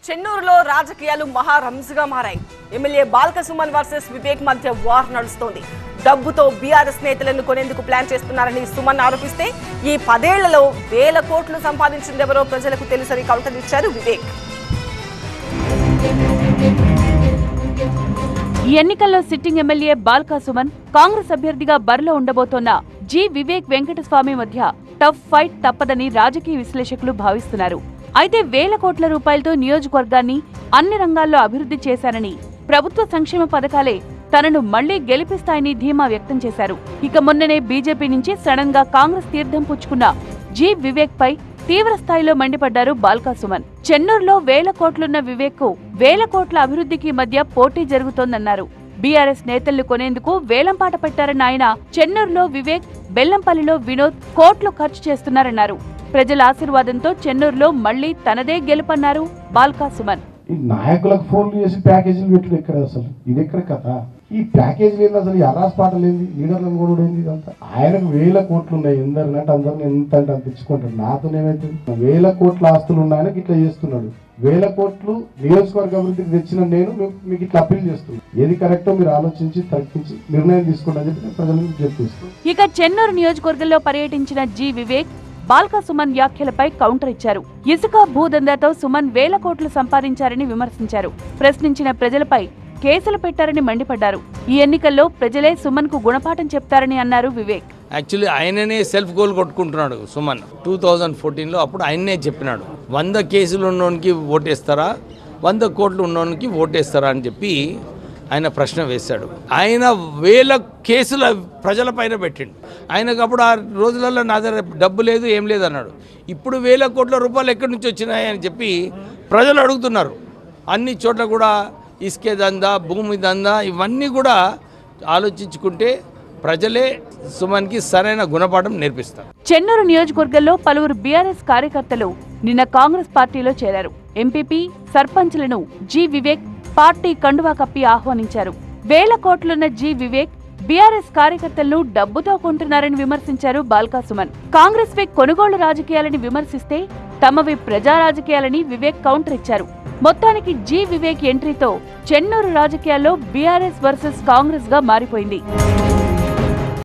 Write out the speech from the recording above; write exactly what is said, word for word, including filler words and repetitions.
చెన్నూరులో రాజకీయాలు మహా రంజుగా మారాయి. ఎమ్మెల్యే బాల్క సుమన్ వర్సెస్ వివేక్ మధ్య వార్ నడుస్తోంది. డబ్బుతో బీఆర్ఎస్ నేతలను కొనేందుకు ప్లాన్ చేస్తున్నారని సుమన్ ఆరోపిస్తే ఈ పదేళ్లలో వేల కోట్లు సంపాదించిందెవరో ప్రజలకు తెలుసని కౌంటర్ ఇచ్చారు వివేక్. ఈ ఎన్నికల్లో sitting MLA Balka Suman, Congress అభ్యర్థిగా బరిలో ఉండబోతోన్న జి వివేక్ వెంకటస్వామి మధ్య టఫ్ ఫైట్ తప్పదని రాజకీయ విశ్లేషకులు భావిస్తున్నారు. అయితే వేల కోట్ల రూపాయలతో నియోజకవర్గాన్ని అన్ని రంగాల్లో అభివృద్ధి చేశారని, ప్రభుత్వ సంక్షేమ పథకాలే తనను మళ్లీ గెలిపిస్తాయని ధీమా వ్యక్తం చేశారు. ఇక మొన్ననే బీజేపీ నుంచి సడన్ గా కాంగ్రెస్ తీర్థం పుచ్చుకున్న జి వివేక్ పై తీవ్ర స్థాయిలో మండిపడ్డారు బాల్క సుమన్. చెన్నూరులో వేల కోట్లున్న వివేక్ కు వేల కోట్ల అభివృద్ధికి మధ్య పోటీ జరుగుతోందన్నారు. బీఆర్ఎస్ నేతల్ని కొనేందుకు వేలంపాట పెట్టారన్న ఆయన, చెన్నూరులో వివేక్, బెల్లంపల్లిలో వినోద్ కోట్లు ఖర్చు చేస్తున్నారన్నారు. ప్రజల ఆశీర్వాదంతో చెన్నూరులో మళ్లీ తనదే గెలుపన్నారు బాల్క సుమన్. ఈ నాయకులకు ఫోన్లు చేసి ప్యాకేజీలు పెట్టుడు ఎక్కడ, అసలు ఇది ఎక్కడ కథ? ఈ ప్యాకేజీలు ఏంది, అసలు అరాస్ పాటలు ఏంది, లీడర్లను కూడా ఏంది? ఇదంతా ఆయనకు వేల కోట్లు ఉన్నాయి, ఎందరినంటే అందరిని ఎంత అంటే అంత తెచ్చుకుంటాడు. నాతోనేమైతే వేల కోట్ల ఆస్తులు ఉన్నాయని ఇట్లా చేస్తున్నాడు. వేల కోట్లు నియోజకవర్గ అభివృద్ధికి తెచ్చిన నేను మీకు ఇట్లా అప్పీల్ చేస్తున్నాను. ఏది కరెక్టో మీరు ఆలోచించి తగ్గించి నిర్ణయం తీసుకోండి అని చెప్పి ప్రజలకు చెప్తున్నాను. ఇక చెన్నూరు నియోజకవర్గంలో పర్యటించిన జి వివేక్ బాల్క సుమన్ వ్యాఖ్యలపై కౌంటర్ ఇచ్చారు. ఇసుక భూదందాతో సుమన్ వేల కోట్లు సంపాదించారని విమర్శించారు. ప్రశ్నించిన ప్రజలపై కేసులు పెట్టారని మండిపడ్డారు. ఈ ఎన్నికల్లో ప్రజలే సుమన్ కు గుణపాఠం చెప్తారని అన్నారు వివేక్. యాక్చువల్లీ ఆయననే సెల్ఫ్ గోల్ కొట్టుకుంటున్నాడు సుమన్. టూ థౌజండ్ ఫోర్టీన్లో అప్పుడు ఆయన్నే చెప్పినాడు, వంద కేసులు ఉన్నోనికి ఓటేస్తారా, వంద కోట్లు ఉన్నోనికి ఓటేస్తారా అని చెప్పి ఆయన ప్రశ్న వేశాడు. ఆయన వేల కేసుల ప్రజల పైన పెట్టిండు. ఆయనకు అప్పుడు ఆ రోజులలో నా దగ్గర డబ్బు లేదు, ఏం లేదు అన్నాడు. ఇప్పుడు వేల కోట్ల రూపాయలు ఎక్కడి నుంచి వచ్చినాయి అని చెప్పి ప్రజలు అడుగుతున్నారు. అన్ని చోట్ల కూడా ఇసుకే దందా, భూమి దందా, ఇవన్నీ కూడా ఆలోచించుకుంటే ప్రజలే సుమన్కి సరైన గుణపాఠం నేర్పిస్తారు. చెన్నూరు నియోజకవర్గంలో పలువురు బీఆర్ఎస్ కార్యకర్తలు నిన్న కాంగ్రెస్ పార్టీలో చేరారు. ఎంపీపీ, సర్పంచ్లను జి వివేక్ పార్టీ కండువా కప్పి ఆహ్వానించారు. వేల కోట్లున్న జి వివేక్ బీఆర్ఎస్ కార్యకర్తలను డబ్బుతో కొంటున్నారని విమర్శించారు బాల్క సుమన్. కాంగ్రెస్ వే కొనుగోలు రాజకీయాలని విమర్శిస్తే తమవి ప్రజా రాజకీయాలని వివేక్ కౌంటర్ ఇచ్చారు. మొత్తానికి జి వివేక్ ఎంట్రీతో చెన్నూరు రాజకీయాల్లో బీఆర్ఎస్ వర్సెస్ కాంగ్రెస్ గా మారిపోయింది.